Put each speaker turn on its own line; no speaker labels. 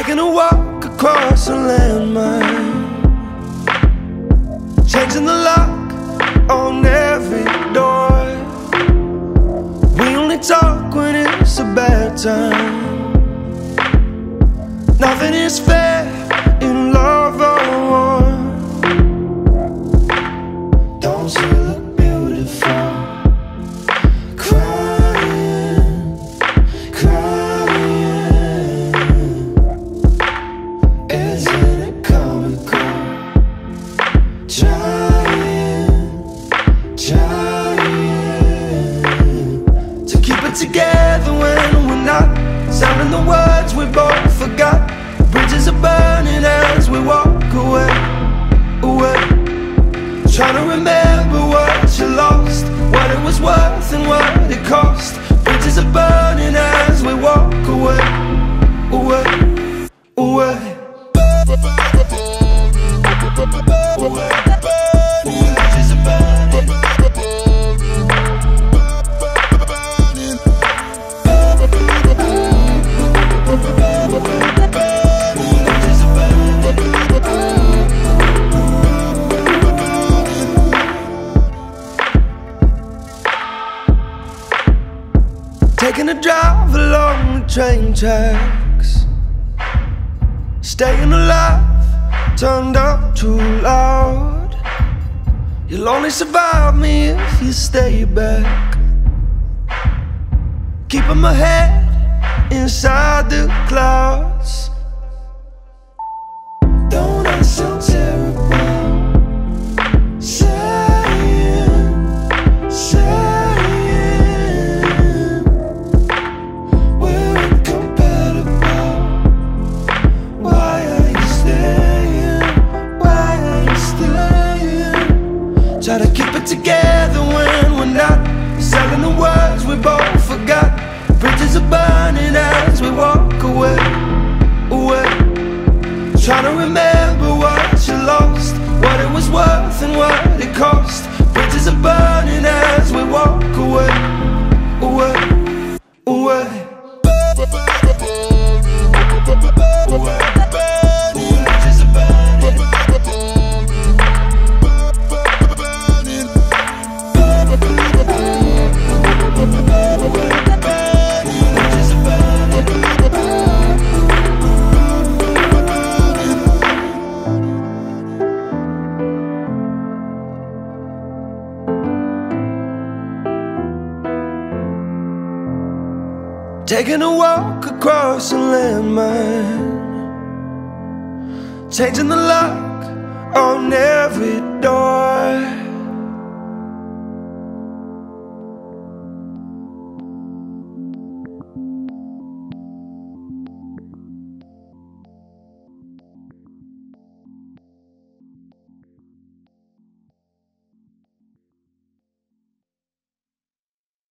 Taking a walk across a landmine, changing the lock on every door. We only talk when it's a bad time. Nothing is fair in love or war. Don't you look beautiful? Crying, crying. Isn't it comical? Trying, trying to keep it together when we're not. Sounding the words we both forgot. Bridges are burning as we walk away, away. Trying to remember what you lost, what it was worth and what it cost. Bridges are burning as we walk away, away, away. Bridges are burning. Taking a drive along the train tracks, staying alive, turned up too loud. You'll only survive me if you stay back. Keeping my head inside the clouds. Don't I sound terrible? Try to keep it together when we're not. Selling the words we both forgot. Bridges are burning as we walk away, away. Trying to remember what you lost, what it was worth and what it cost. Bridges are burning as we walk away, away, away. Bridges are burning. Taking a walk across a landmine, changing the lock on every door.